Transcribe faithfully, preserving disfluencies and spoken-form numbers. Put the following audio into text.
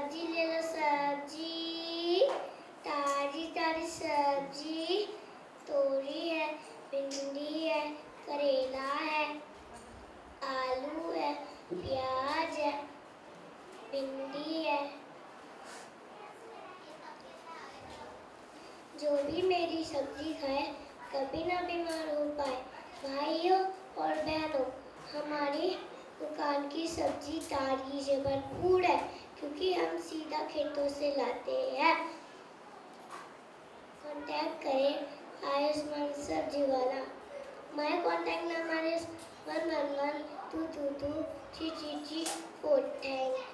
सब्जी ले लो सब्जी, ताजी ताजी सब्जी। तोरी है, भिंडी है, करेला है, आलू है, प्याज है, भिंडी है। जो भी मेरी सब्जी खाए कभी ना बीमार हो पाए। भाइयों और बहनों, हमारी दुकान की सब्जी ताजगी से भरपूर है क्योंकि हम सीधा खेतों से लाते हैं। कांटेक्ट करें आयुष्मान सब्जी वाला। My contact number is one one one two two two three three three four. Thank